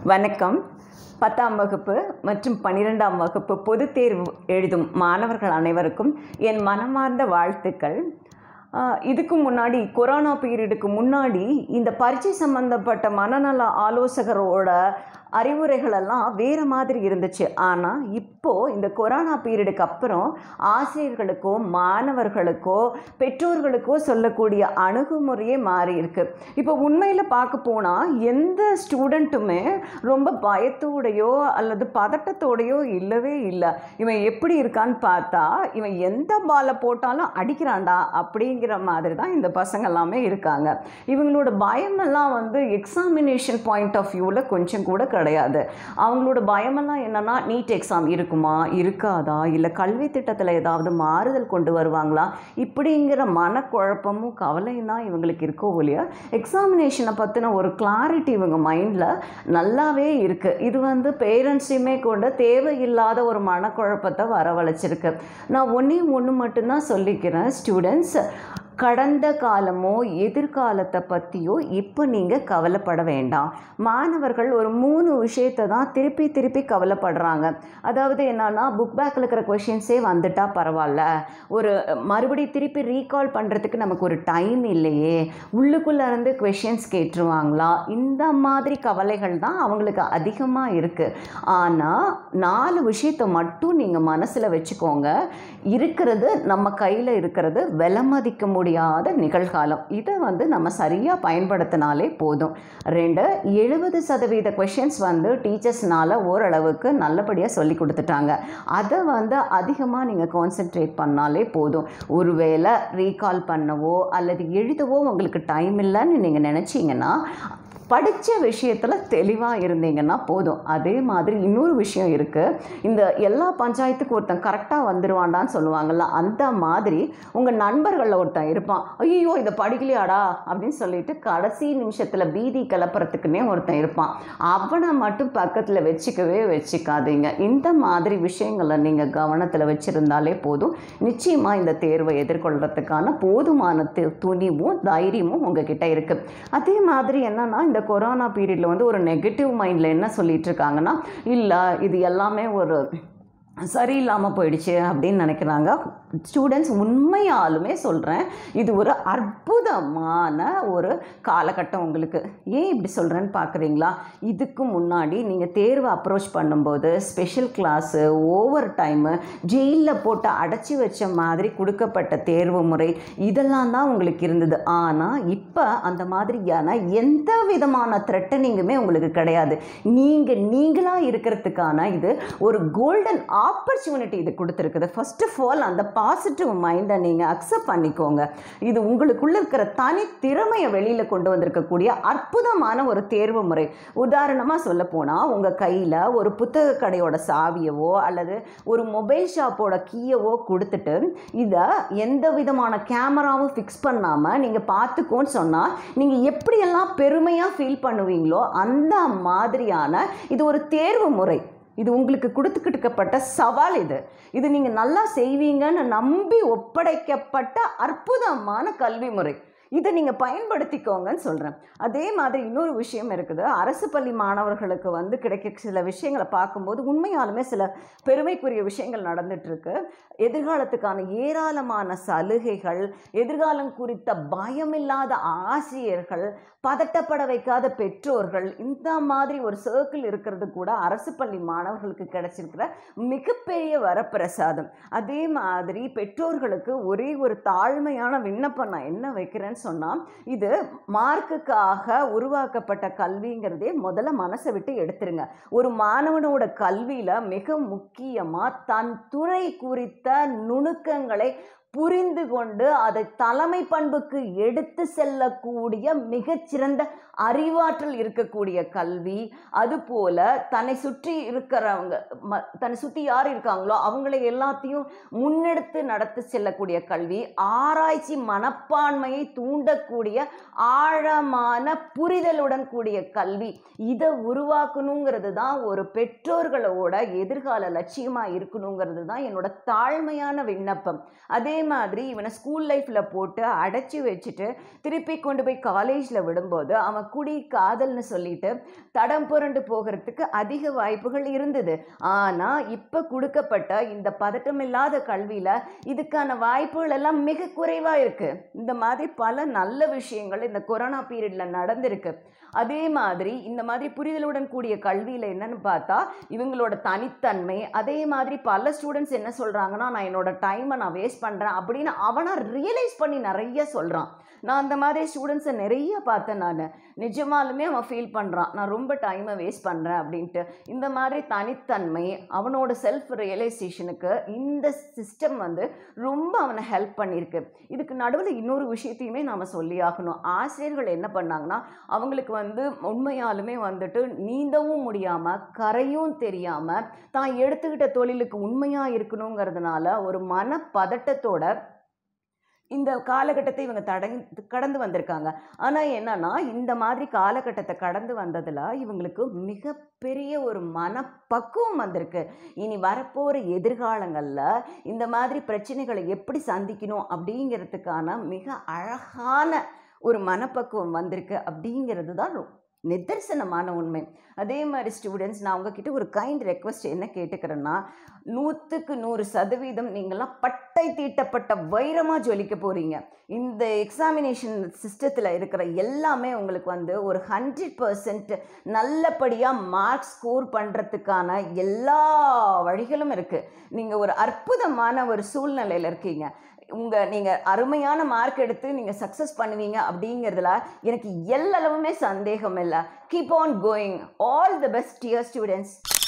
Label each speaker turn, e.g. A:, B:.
A: வணக்கம். 10ஆம் வகுப்பு மற்றும் 12ஆம் வகுப்பு பொதுத் தேர்வு எழுதும் மாணவர்கள் அனைவருக்கும் என் மனமார்ந்த வாழ்த்துக்கள். இதுக்கு முன்னாடி கொரோனா பீரியடுக்கு முன்னாடி இந்த பரீட்சை சம்பந்தப்பட்ட மனநல ஆலோசகரோட அறிவுரைகளெல்லாம் வேறு மாதிரி இருந்துச்சு. ஆனால் இப்போது இந்த கொரோனா பீரியடுக்கு அப்புறம் ஆசிரியர்களுக்கோ மாணவர்களுக்கோ பெற்றோர்களுக்கோ சொல்லக்கூடிய அணுகுமுறையே மாறி இருக்கு. இப்போ உண்மையில் பார்க்க போனால் எந்த ஸ்டூடெண்ட்டுமே ரொம்ப பயத்தோடையோ அல்லது பதட்டத்தோடையோ இல்லவே இல்லை. இவன் எப்படி இருக்கான்னு பார்த்தா இவன் எந்த பாலை போட்டாலும் அடிக்கிறான்டா அப்படிங்கிற மாதிரி தான் இந்த பசங்க எல்லாமே இருக்காங்க. இவங்களோட பயமெல்லாம் எக்ஸாமினேஷன் பாயிண்ட் ஆஃப் வியூவில் கொஞ்சம் கூட கிடையாது. அவங்களோட பயமெல்லாம் என்னென்னா, நீட் எக்ஸாம் இருக்குமா இருக்காதா, இல்லை கல்வி திட்டத்தில் ஏதாவது மாறுதல் கொண்டு வருவாங்களா, இப்படிங்கிற மனக்குழப்பமும் கவலையும் தான் இவங்களுக்கு இருக்கோ இல்லையா. எக்ஸாமினேஷனை பற்றின ஒரு கிளாரிட்டி இவங்க மைண்டில் நல்லாவே இருக்குது. இது பேரண்ட்ஸையுமே கொண்டு தேவையில்லாத ஒரு மனக்குழப்பத்தை வரவழைச்சிருக்கு. நான் ஒன்று மட்டும்தான் சொல்லிக்கிறேன். ஸ்டூடெண்ட்ஸ், கடந்த காலமோ எதிர்காலத்தை பற்றியோ இப்போ நீங்கள் கவலைப்பட வேண்டாம். மாணவர்கள் ஒரு 3 விஷயத்தை தான் திருப்பி கவலைப்படுறாங்க. அதாவது என்னன்னா, புக் பேக்கில் இருக்கிற கொஷின்ஸே வந்துட்டால் பரவாயில்ல, ஒரு மறுபடி திருப்பி ரீகால் பண்ணுறதுக்கு நமக்கு ஒரு டைம் இல்லையே, உள்ளுக்குள்ளே இருந்து கொஷின்ஸ் கேட்டுருவாங்களா, இந்த மாதிரி கவலைகள் தான் அவங்களுக்கு அதிகமாக இருக்குது. ஆனால் 4 விஷயத்தை மட்டும் நீங்கள் மனசில் வச்சுக்கோங்க. இருக்கிறது நம்ம கையில் இருக்கிறது விலை மதிக்க முடியாத நிகழ்காலம். இதை நம்ம சரியாக பயன்படுத்தினாலே போதும். 70% கொஷின்ஸ் டீச்சர்ஸ்னால ஓரளவுக்கு நல்லபடியாக சொல்லி கொடுத்துட்டாங்க. அதை அதிகமாக நீங்கள் கான்சென்ட்ரேட் பண்ணாலே போதும். ஒருவேளை ரீகால் பண்ணவோ அல்லது எழுதவோ உங்களுக்கு டைம் இல்லைன்னு நீங்கள் நினச்சிங்கன்னா, படித்த விஷயத்தில் தெளிவாக இருந்தீங்கன்னா போதும். அதே மாதிரி இன்னொரு விஷயம் இருக்குது. இந்த எல்லா பஞ்சாயத்துக்கும் ஒருத்தன் கரெக்டாக வந்துடுவான்டான்னு சொல்லுவாங்கள்ல, அந்த மாதிரி உங்கள் நண்பர்களில் ஒருத்தன் இருப்பான். ஐயோ இதை படிக்கலையாடா அப்படின்னு சொல்லிட்டு கடைசி நிமிஷத்தில் பீதி கிளப்புறதுக்குன்னே ஒருத்தன் இருப்பான். அவனை மட்டும் பக்கத்தில் வச்சுக்காதீங்க. இந்த மாதிரி விஷயங்களை நீங்கள் கவனத்தில் வச்சுருந்தாலே போதும். நிச்சயமாக இந்த தேர்வை எதிர்கொள்கிறதுக்கான போதுமான துணிவும் தைரியமும் உங்ககிட்ட இருக்குது. அதே மாதிரி என்னன்னா, இந்த கொரோனா பீரியடில் ஒரு நெகட்டிவ் மைண்டில் என்ன சொல்லிட்டு இருக்காங்கன்னா, இல்லை இது எல்லாமே ஒரு சரியில்லாமல் போயிடுச்சு அப்படின்னு நினைக்கிறாங்க. ஸ்டூடெண்ட்ஸ், உண்மையாலுமே சொல்கிறேன், இது ஒரு அற்புதமான ஒரு காலகட்டம் உங்களுக்கு. ஏன் இப்படி சொல்கிறேன்னு பார்க்குறீங்களா? இதுக்கு முன்னாடி நீங்கள் தேர்வை அப்ரோச் பண்ணும்போது ஸ்பெஷல் கிளாஸு, ஓவர் டைமு, ஜெயிலில் போட்டு அடைச்சி வச்ச மாதிரி கொடுக்கப்பட்ட தேர்வு முறை, இதெல்லாம் தான் உங்களுக்கு இருந்தது. ஆனால் இப்போ அந்த மாதிரியான எந்த விதமான த்ரெட்டனிங்குமே உங்களுக்கு கிடையாது. நீங்களாக இருக்கிறதுக்கான இது ஒரு கோல்டன் ஆப்பர்ச்சுனிட்டி இது கொடுத்துருக்குது. ஃபர்ஸ்ட் ஆஃப் ஆல் அந்த பாசிட்டிவ் மைண்டை நீங்கள் அக்செப்ட் பண்ணிக்கோங்க. இது உங்களுக்குள்ள இருக்கிற தனி திறமையை வெளியில் கொண்டு வந்திருக்கக்கூடிய அற்புதமான ஒரு தேர்வு முறை. உதாரணமாக சொல்ல போனால், உங்கள் கையில் ஒரு புத்தக கடையோட சாவியவோ அல்லது ஒரு மொபைல் ஷாப்போட கீயவோ கொடுத்துட்டு, இதை எந்த விதமான கேமராவும் ஃபிக்ஸ் பண்ணாமல் நீங்கள் பார்த்துக்கோன்னு சொன்னால், நீங்கள் எப்படியெல்லாம் பெருமையாக ஃபீல் பண்ணுவீங்களோ அந்த மாதிரியான இது ஒரு தேர்வு முறை. இது உங்களுக்கு கொடுத்துக்கிட்டுக்கப்பட்ட சவால். இது நீங்கள் நல்லா செய்வீங்கன்னு நம்பி ஒப்படைக்கப்பட்ட அற்புதமான கல்வி முறை. இதை நீங்கள் பயன்படுத்திக்கோங்கன்னு சொல்கிறேன். அதே மாதிரி இன்னொரு விஷயம் இருக்குது. அரசு பள்ளி மாணவர்களுக்கு கிடைக்க சில விஷயங்களை பார்க்கும்போது உண்மையாலுமே சில பெருமைக்குரிய விஷயங்கள் நடந்துகிட்ருக்கு. எதிர்காலத்துக்கான ஏராளமான சலுகைகள், எதிர்காலம் குறித்த பயமில்லாத ஆசிரியர்கள், பதட்டப்பட வைக்காத பெற்றோர்கள், இந்த மாதிரி ஒரு சர்க்கிள் இருக்கிறது கூட அரசு பள்ளி மாணவர்களுக்கு கிடைச்சிருக்கிற மிகப்பெரிய வரப்பிரசாதம். அதே மாதிரி பெற்றோர்களுக்கு ஒரே ஒரு தாழ்மையான விண்ணப்பம் நான் என்ன வைக்கிறேன்னு சொன்னால், இது மார்க்குக்காக உருவாக்கப்பட்ட கல்விங்கிறதே முதல்ல மனசை விட்டு எடுத்துருங்க. ஒரு மாணவனோட கல்வியில் மிக முக்கியமாக தன் துறை குறித்த நுணுக்கங்களை புரிந்து கொண்டு அதை தலைமை பண்புக்கு எடுத்து செல்லக்கூடிய மிகச்சிறந்த அறிவாற்றல் இருக்கக்கூடிய கல்வி. அதுபோல் தன்னை சுற்றி இருக்கிறவங்க, தன்னை சுற்றி யார் இருக்காங்களோ அவங்களை எல்லாத்தையும் முன்னெடுத்து நடத்தி செல்லக்கூடிய கல்வி, ஆராய்ச்சி மனப்பான்மையை தூண்டக்கூடிய ஆழமான புரிதலுடன் கூடிய கல்வி, இதை உருவாக்கணுங்கிறது தான் ஒரு பெற்றோர்களோட எதிர்கால லட்சியமாக இருக்கணுங்கிறது தான் என்னோட தாழ்மையான விண்ணப்பம். அதே மாதிரி இவனை ஸ்கூல் லைஃப்பில் போட்டு அடைச்சி வச்சுட்டு திருப்பி கொண்டு போய் காலேஜில் விடும்போது அவன் குடி காதல்னு சொல்லிட்டு தடம் புரண்டு போகிறதுக்கு அதிக வாய்ப்புகள் இருந்தது. ஆனால் இப்போ கொடுக்கப்பட்ட இந்த பதட்டமில்லாத கல்வியில் இதுக்கான வாய்ப்புகள் எல்லாம் மிக குறைவாக இருக்குது. இந்த மாதிரி பல நல்ல விஷயங்கள் இந்த கொரோனா பீரியடில் நடந்திருக்கு. அதே மாதிரி இந்த மாதிரி புரிதலுடன் கூடிய கல்வியில் என்னன்னு பார்த்தா இவங்களோட தனித்தன்மை, அதே மாதிரி பல ஸ்டூடெண்ட்ஸ் என்ன சொல்கிறாங்கன்னா, நான் என்னோட டைமை நான் வேஸ்ட் பண்ணுறேன் அப்படின்னு அவனாக ரியலைஸ் பண்ணி நிறைய சொல்கிறான். நான் அந்த மாதிரி ஸ்டூடெண்ட்ஸை நிறைய பார்த்தேன். நான் நிஜமாலுமே அவன் ஃபீல் பண்ணுறான், நான் ரொம்ப டைமை வேஸ்ட் பண்ணுறேன் அப்படின்ட்டு. இந்த மாதிரி தனித்தன்மை, அவனோட செல்ஃப் ரியலைசேஷனுக்கு இந்த சிஸ்டம் வந்து ரொம்ப அவனை ஹெல்ப் பண்ணியிருக்கு. இதுக்கு நடுவில் இன்னொரு விஷயத்தையுமே நாம் சொல்லி ஆகணும். ஆசிரியர்கள் என்ன பண்ணாங்கன்னா, அவங்களுக்கு வந்து உண்மையாலுமே வந்துட்டு நீந்தவும் முடியாமல் கரையும் தெரியாமல் தான் எடுத்துக்கிட்ட தொழிலுக்கு உண்மையாக இருக்கணுங்கிறதுனால ஒரு மனப்பதட்டத்தோட இந்த காலகட்டத்தை இவங்க கடந்து வந்திருக்காங்க. ஆனால் என்னன்னா, இந்த மாதிரி காலகட்டத்தை கடந்து வந்ததில் இவங்களுக்கு மிகப்பெரிய ஒரு மனப்பக்குவம் வந்திருக்கு. இனி வரப்போகிற எதிர்காலங்களில் இந்த மாதிரி பிரச்சனைகளை எப்படி சந்திக்கணும் அப்படிங்கிறதுக்கான மிக அழகான ஒரு மனப்பக்குவம் வந்திருக்கு அப்படிங்கிறது தான் நிதர்சனமான உண்மை. அதே மாதிரி ஸ்டூடெண்ட்ஸ், நான் உங்ககிட்ட ஒரு கைண்ட் ரெக்வஸ்ட் என்ன கேட்டுக்கிறேன்னா, 100க்கு 100% நீங்கள்லாம் பட்டை தீட்டப்பட்ட வைரமாக ஜொலிக்க போகிறீங்க. இந்த எக்ஸாமினேஷன் சிஸ்டத்தில் இருக்கிற எல்லாமே உங்களுக்கு வந்து ஒரு 100% நல்லபடியாக மார்க் ஸ்கோர் பண்ணுறதுக்கான எல்லா வழிகளும் இருக்குது. நீங்கள் ஒரு அற்புதமான ஒரு சூழ்நிலையில் இருக்கீங்க. நீங்கள் அருமையான மார்க் எடுத்து நீங்கள் சக்ஸஸ் பண்ணுவீங்க அப்படிங்கிறதுல எனக்கு எல்லளவுமே சந்தேகம் இல்லை. Keep on going. All the best dear students.